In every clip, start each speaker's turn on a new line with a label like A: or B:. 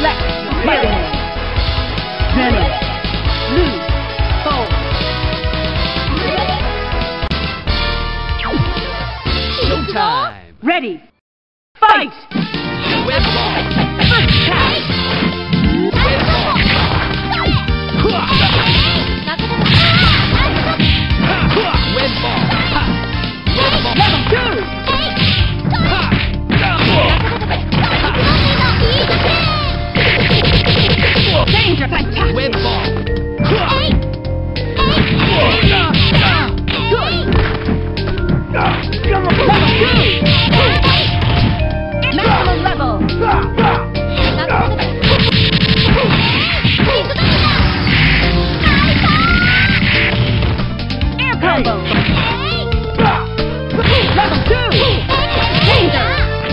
A: Select. Venom. Venom. Blue. Fold.
B: Showtime.
A: Ready. Fight.
B: Web ball.
A: First attack.
B: Web ball. Web ball. Web ball.
A: Level 2. Danger attack.
B: Web ball.
A: Maximum level. Air combo. Level 2. Danger.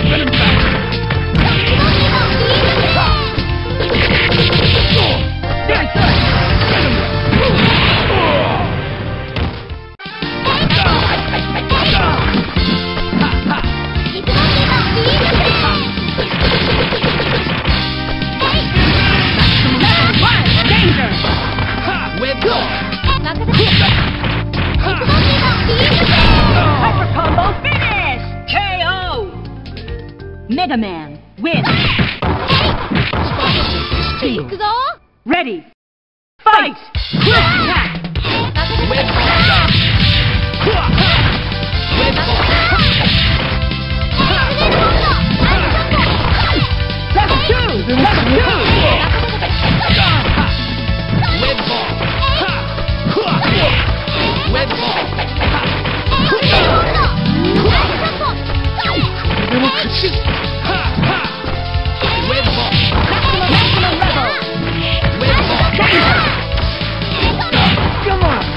A: Very good. Danger.
B: Web ball.
A: Hyper combo finish. KO. Mega Man win. Ready. Fight. Quick attack.
B: Web ball. Web ball.
A: Level 2. Level 2.
B: Web ball. Web ball. Web ball.
A: Maximum level.
B: Web ball.
A: Danger. Come on.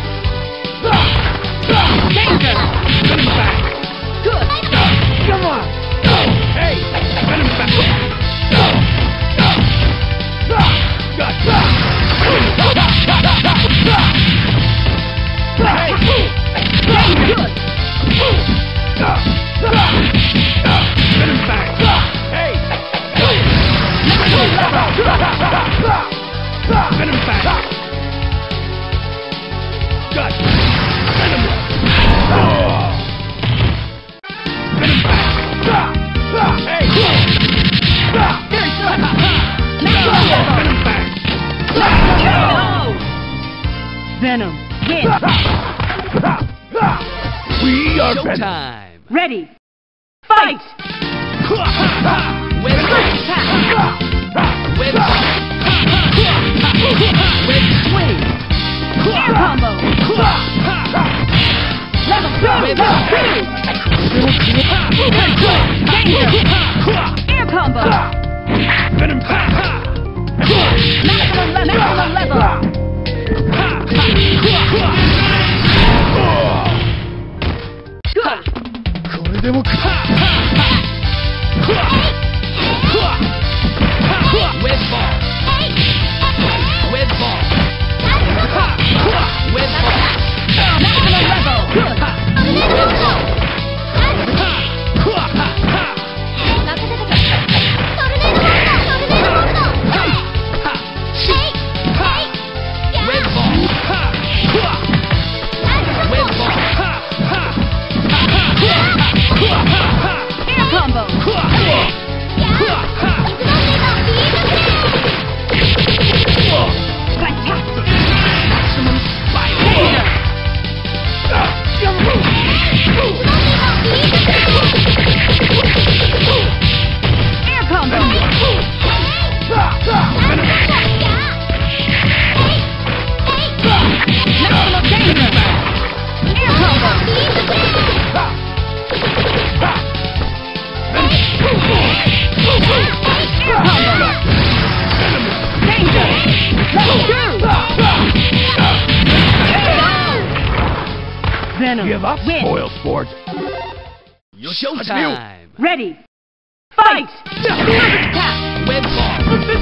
A: Danger.
B: Venom back.
A: Good.
B: Come on. Hey, Venom back.
A: Good.
B: Venom back. Hey. Venom back. Got Venom. Venom back. Hey.
A: Very good. Maximum level.
B: Venom back.
A: KO. Venom win.
B: We are Showtime.
A: Ready. Fight.
B: Web
A: First attack.
B: Web ball. Web swing.
A: Air combo. Level 2.
B: Web
A: Level 2. Danger. Air combo.
B: Venom back.
A: Maximum level. Good.
B: これでもか。Web ball. Web ball. Web ball.
A: Maximum level. Good.
B: Web ball. Web ball. Web ball.
A: Air combo. Fantastic.
B: Maximum spike.
A: Danger. Air combo. Maximum danger. Air combo. Air combo. Danger. Level 2. Venom
B: Give up,
A: win.
B: spoil sport. Showtime.
A: Ready. Fight. First attack.
B: Web ball.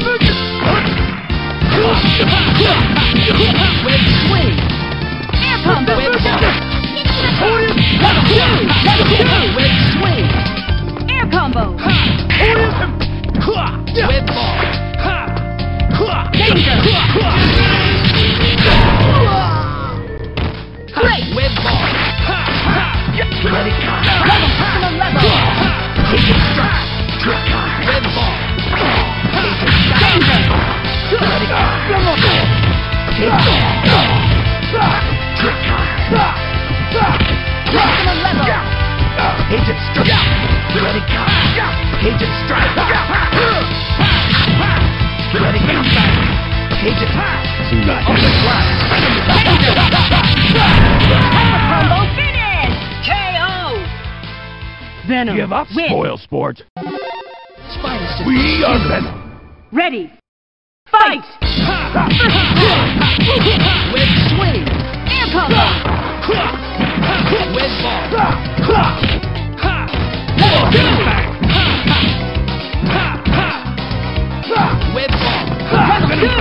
B: Web swing.
A: Air combo.
B: Web ball.
A: Level 2. Level 2.
B: Web swing.
A: Air combo.
B: Web ball.
A: Maximum level.
B: Agent strike. Ready, go. Agent strike. Ready, go. Agent strike. On the ground.
A: Combo finish. KO. Venom.
B: Give up,
A: win.
B: spoil sport.
A: Spider System.
B: We are Venom.
A: Ready. Fight.
B: Web swing.
A: Air combo.
B: Web ball.
A: Level 2.
B: Web ball.
A: Level 2.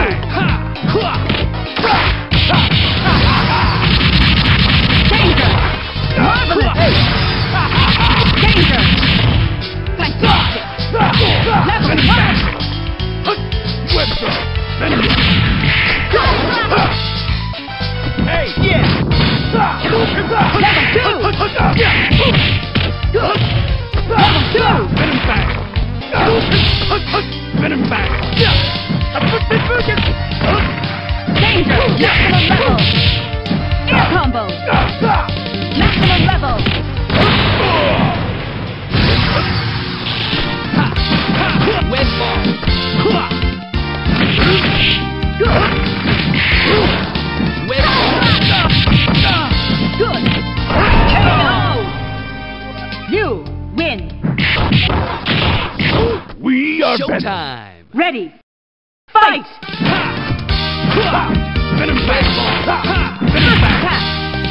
A: Danger. Marvelous. Danger. Fantastic. Level 1.
B: Web throw. Venom. Hey, yeah.
A: Level 2. Level 2.
B: Venom back. Venom back.
A: Danger. Maximum level. Air combo. Maximum level.
B: Web ball. Web ball.
A: Good. KO. You win.
B: We are
C: Showtime!
A: Ready. Fight.
B: Venom back. Venom
A: First
B: back.
A: attack.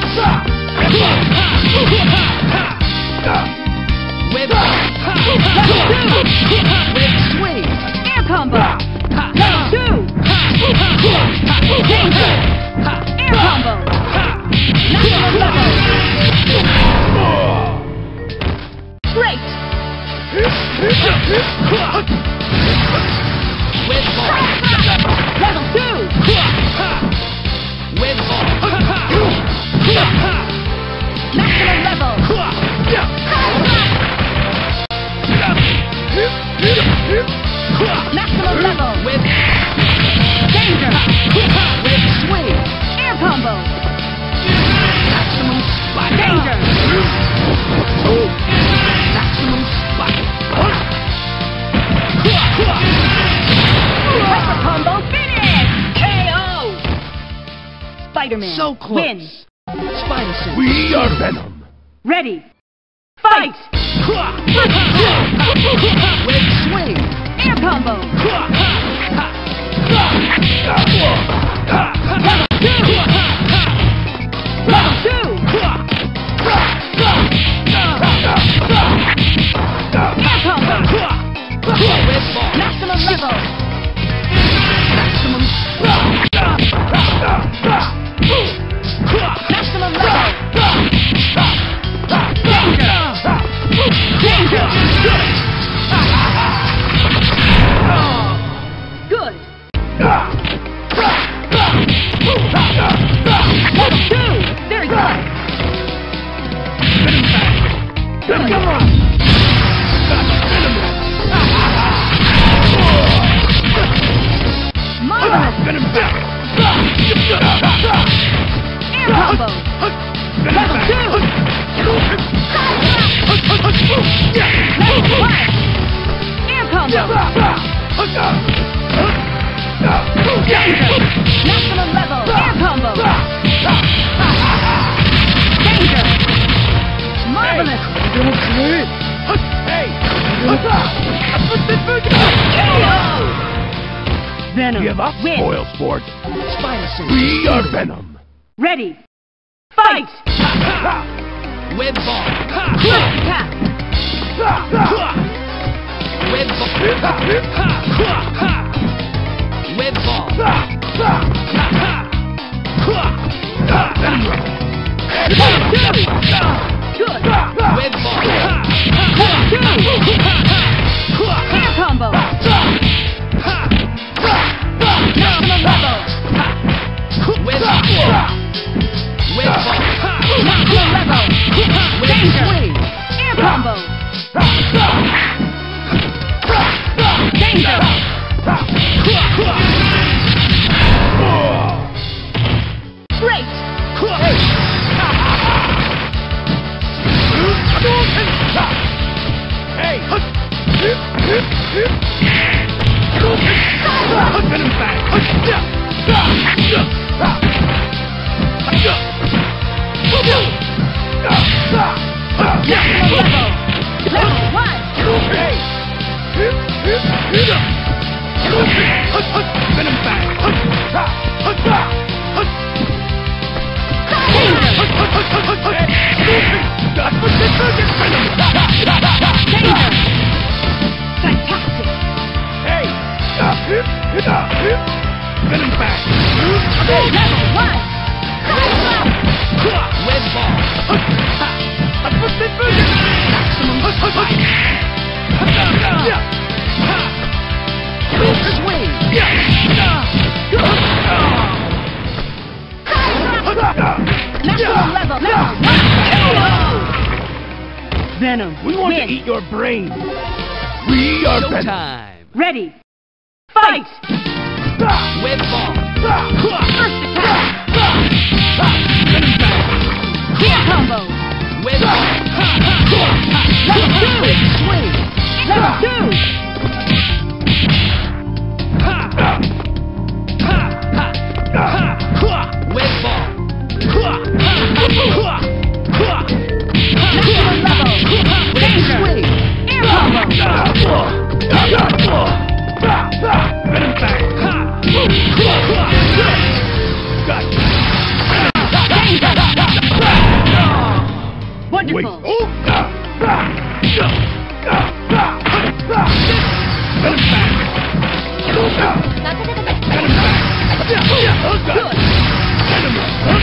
B: Web
A: Level 2.
B: Web swing.
A: Air combo. Level 2. Danger. Air combo. Maximum level. Great.
B: Web ball.
A: Level 2.
B: Web ball.
A: Maximum level. Maximum level.
B: Web.
A: Danger.
B: Web swing.
A: Air combo.
B: Maximum spike.
A: Danger.
B: Maximum spike.
A: Hyper combo finish. KO. Spider-Man
B: So close.
A: wins.
B: Spider System. We are Venom.
A: Ready. Fight.
B: Web swing.
A: Air combo. Level 2. Level 2. Air combo.
B: Web ball.
A: Maximum level.
B: Maximum
A: Maximum level. Danger. Danger. Good. Level 2. Very good. Good.
B: Come on.
A: Marvelous.
B: Venom back.
A: Air combo. Level 2. Level 1. Air combo. Danger. Maximum level. Air combo. Danger. Marvelous.
B: Hey.
A: KO. Venom
B: Give up,
A: win.
B: spoil sport.
A: Spider System.
B: We are Venom.
A: Ready. Fight.
B: Web ball.
A: First attack.
B: Web ball. Web ball.
A: Good.
B: Web ball.
A: Level 2. Air combo. Maximum level.
B: Web ball. Web ball.
A: Maximum level. Danger. Air combo. Danger.
B: Venom back.
A: Level 1.
B: Red ball. Maximum spike. Big swing.
A: Maximum level. Venom.
B: We want
A: win.
B: to eat your brain. We are Venom.
C: Showtime.
A: Ready. Fight.
C: Red ball.
A: First attack.
B: Venom back.
A: Gear combo.
C: Red ball.
A: Level 2.
C: Big swing.
A: Level 2.
C: Red ball.
A: Maximum level. Danger.
C: Swing.
A: Air combo.
B: Venom back. Wait.
A: Wonderful.
B: Oh. Venom back. Venom back.
A: Good.
B: Venom.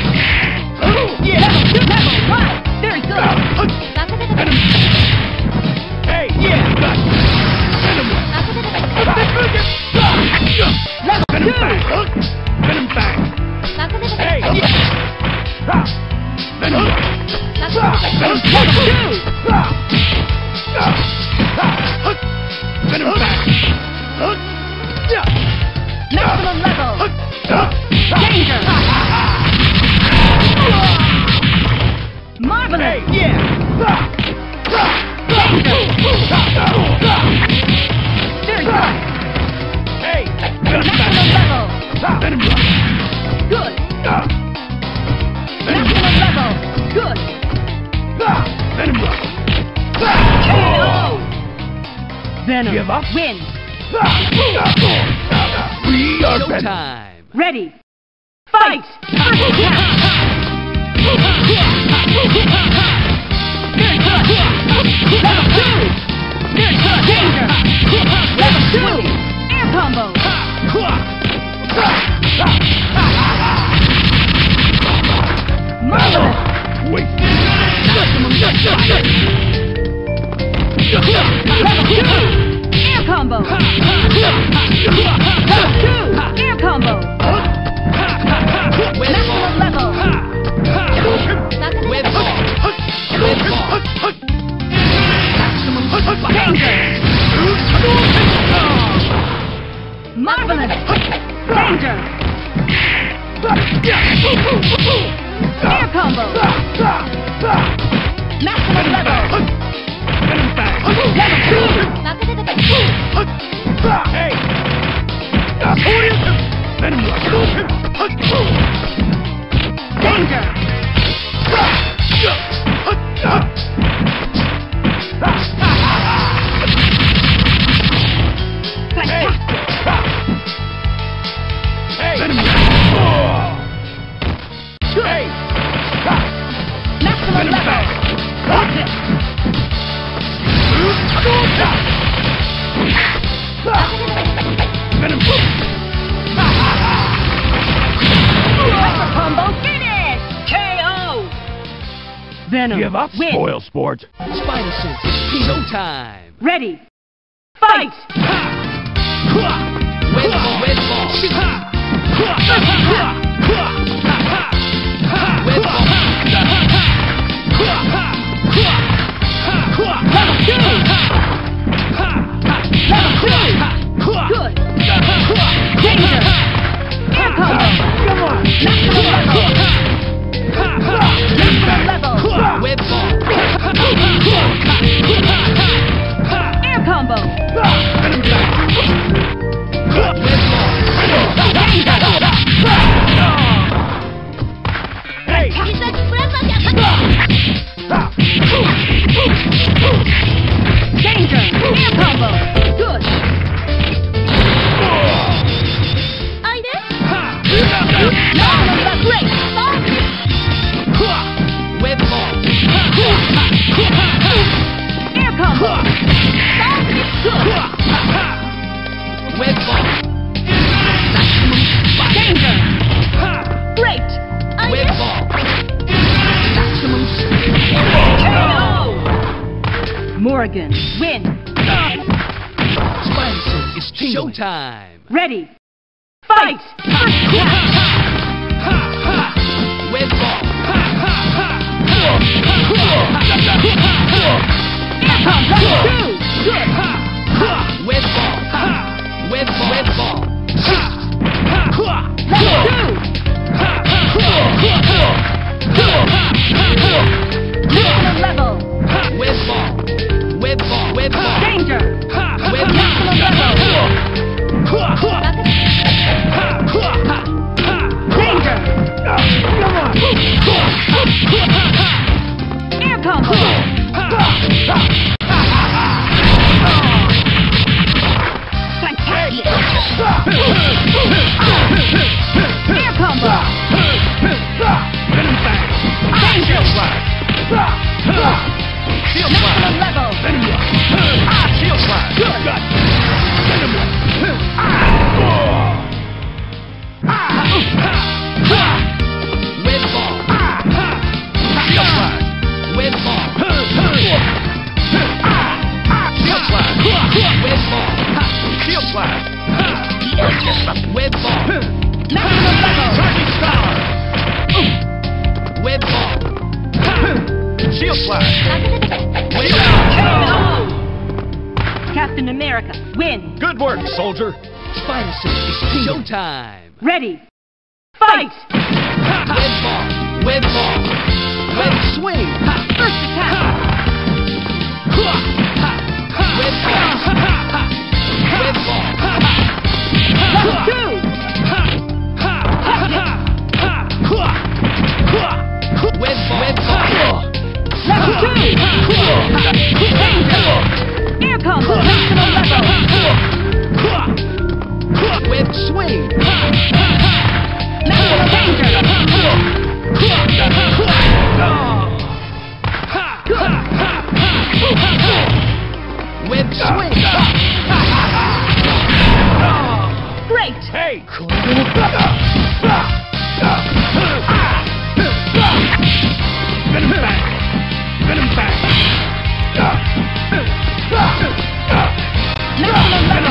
A: Level 2. Level 1. Very good.
B: Venom. Hey, yeah. Venom.
A: Level 2.
B: Venom back. Venom back. Hey, yeah. Venom.
A: Level 2.
B: Venom back.
A: Maximum level. Danger. Marvelous.
B: Hey, yeah.
A: Very good.
B: Hey,
A: Maximum level.
B: Venom.
A: Good.
B: Venom.
A: Maximum level. Good.
B: Venom.
A: KO. Venom.
B: Give up?
A: Win.
B: We are Venom.
C: Showtime.
A: Ready. Fight. First attack. Very good. Level 2. Very good. Danger. Level 2. Air combo. Marvelous.
B: Wait.
A: Level 2. Air combo. Level 2. Air combo. Maximum level.
C: Red ball. Red ball. Maximum spike.
A: Danger. Marvelous. Danger. Air combo. Maximum level.
B: Venom back.
A: Level 2.
B: Hey. Venom.
A: Danger.
B: Hey. Venom. Hey.
A: Maximum
B: Venom
A: level.
B: back.
A: That's it.
B: Venom.
A: Hyper combo finish. KO. Venom.
B: Give up,
A: Win.
B: spoil sport.
C: Spider sense. Showtime.
A: Ready. Fight.
C: Red ball. Red ball. Red ball.
A: Level 2. Level 2. Good. Danger. Air combo.
B: Come on.
A: Maximum level. Maximum level.
C: Red ball.
A: Air combo.
B: Venom back.
C: Red ball.
A: Danger.
B: Hey.
A: Danger. Air combo. Good. Maximum level. Great.
C: Red ball.
A: Air combo. Good.
C: Red ball.
A: Oregon, win.
C: Spidey suit is tingling. Showtime.
A: Ready. Fight! First
C: Red ball.
A: Air pump, level 2! Good!
C: Red ball. Red ball. Red ball.
A: Level 2! Maximum level!
C: Red ball. Red ball. Red ball.
A: Danger!
C: Red
A: Maximum level! Danger! Air combo! Fantastic! Air combo! Danger! Maximum level!
C: Red ball. Red ball. Red ball.
A: Maximum level!
C: Red ball.
A: Captain America, win!
B: Good work, soldier.
C: Spider suit is tingling. Showtime.
A: Ready! Fight!
C: Red ball. Red ball. Red swing.
A: First attack!
C: Red ball. Red ball.
A: Level 2!
C: Red ball. Red ball.
A: Level 2! Danger! Air combo! Maximum level!
C: Red swing.
A: Maximum danger!
C: Red swing.
A: Great!
B: Hey! Venom back! Venom back!
A: Maximum level!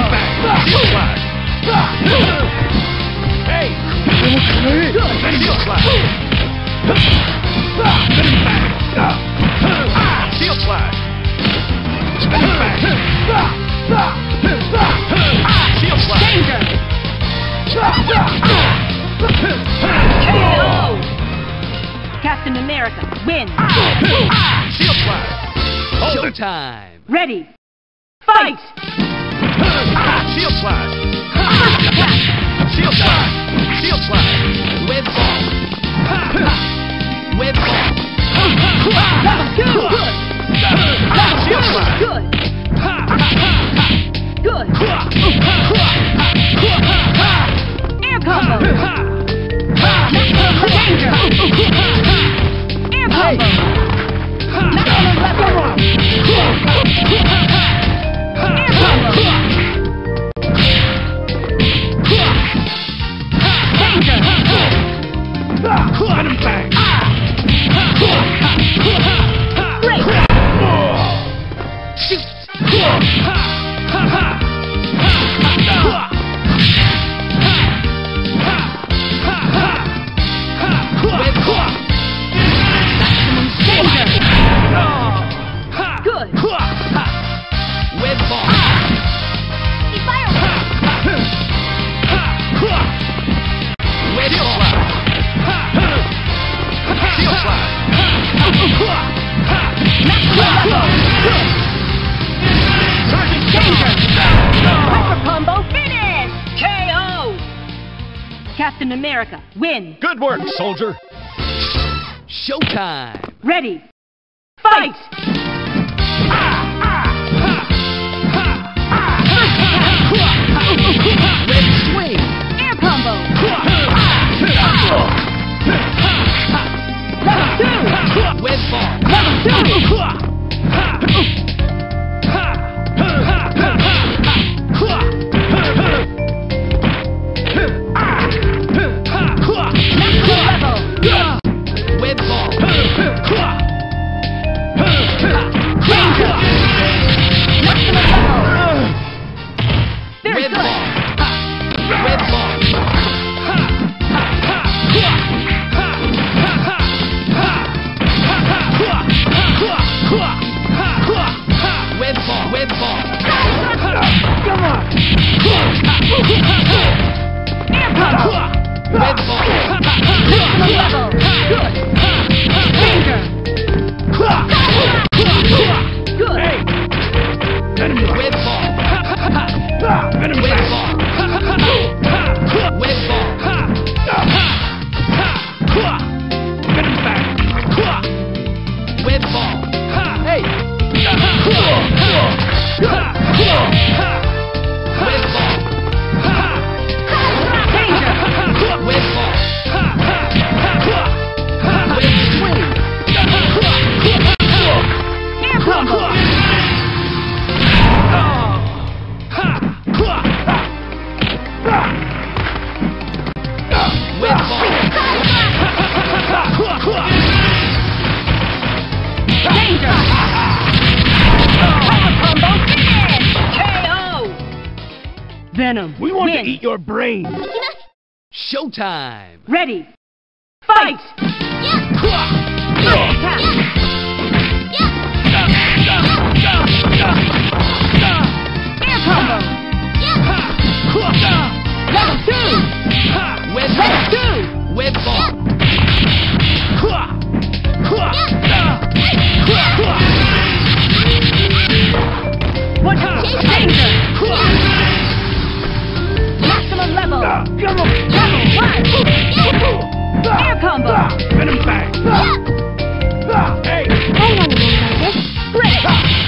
B: Hey! Steel slide! Venom back! Steel slide! Venom back! Steel slide!
A: Danger! KO! Captain America, win!
B: Steel slide! Hold it!
C: Showtime.
A: Ready! Fight!
B: Steel slide!
A: First attack!
B: Steel slide! Steel slide!
C: Red ball. Red ball.
A: Level 2! Good! Level 2! Good! Good! Air combo! Maximum danger! Air combo! Maximum level! Air combo! Danger!
B: Venom back!
A: Great!
C: Shoot. Red ball.
A: Danger! Good!
C: Red ball.
A: Fire!
C: Red
B: Steel
C: ball.
B: slide! Steel slide!
A: Maximum level! Danger! Hyper combo finish! KO! Captain America, win!
B: Good work, soldier!
C: Showtime.
A: Ready! Fight!
C: Red swing.
A: Air combo! Level 2!
C: Red ball.
A: Level 2!
C: Red ball.
A: Danger!
C: With ball. With ball. With ball.
B: Come on.
A: Air combo.
C: With ball.
A: Maximum level. Good. Danger. Good.
B: Hey. Venom Rock.
C: With ball.
B: Venom
C: With
B: back.
C: ball. With ball.
B: Venom back.
C: With ball. Hey. With ball.
A: Danger.
C: With ball. With swing.
A: Air combo.
C: With ball.
A: Danger. Power combo finish. KO. Venom.
B: We want
A: Win.
B: to eat your brains.
C: Showtime.
A: Ready. Fight. First attack. Air combo. Level 2.
C: With
A: Level
C: ball.
A: 2.
C: With ball.
A: One danger. Maximum level.
B: Come on.
A: Level 1. Air combo.
B: Venom back. Hey.
A: Split.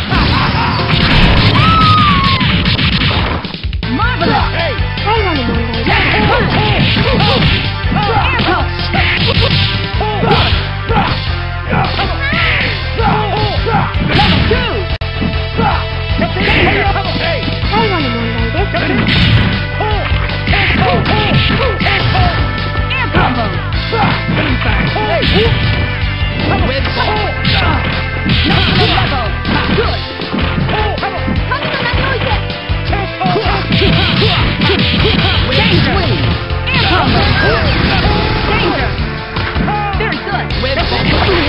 A: Marvelous.
B: Hey.
A: Air Level 2.
B: Hey.
A: Air combo.
B: Venom back.
C: With ball.
A: Maximum level. Good. Danger. Air combo. Danger. Very good.
C: With ball.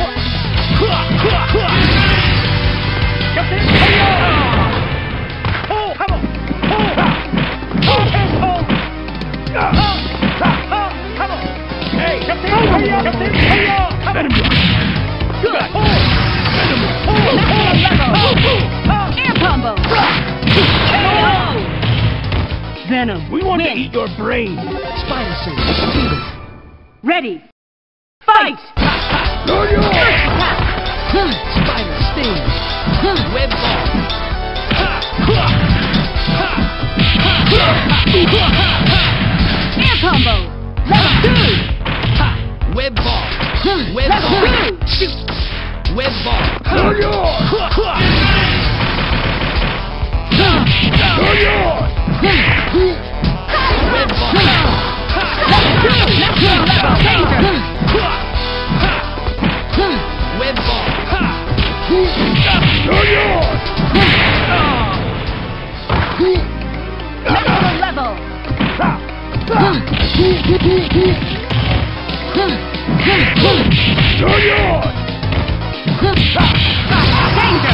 A: Air combo. KO. Venom.
B: We want to
A: Win.
B: eat your brains.
C: Spider sense.
A: Ready. Fight.
B: You're yours.
A: First attack.
C: Spider sting. With ball.
A: Air combo. Level 2.
C: With ball. With
A: Level
C: ball.
A: 2.
C: Shoot. With ball.
B: You're yours. You're yours.
C: With ball.
A: Level 2. Maximum level. Danger.
C: With ball.
B: You're yours.
A: Maximum level.
B: You're yours.
A: Danger.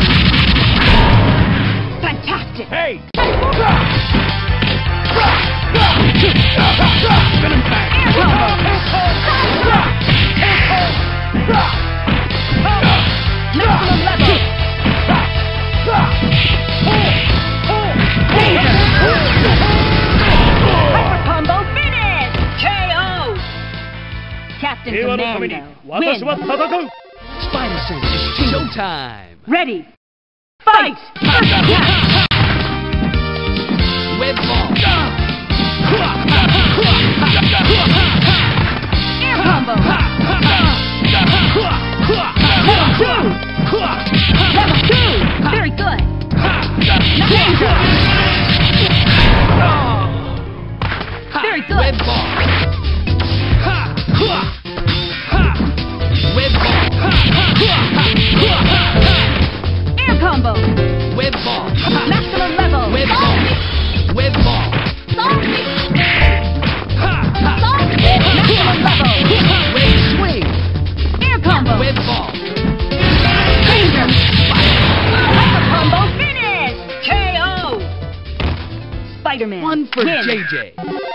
A: Fantastic.
B: Hey. Venom back.
A: Air combo. Maximum level. Danger. Hyper combo finish. KO. Captain Commando. Win.
C: Spider sense. Showtime.
A: Ready. Fight. First attack.
C: With ball.
A: Air combo. Level 2. Level 2. Very good. Danger. Very good.
C: With ball. With ball.
A: Air combo.
C: With ball.
A: Maximum level.
C: With ball. With ball.
A: Sorry. Spider-Man.
C: One for
A: Win.
C: JJ.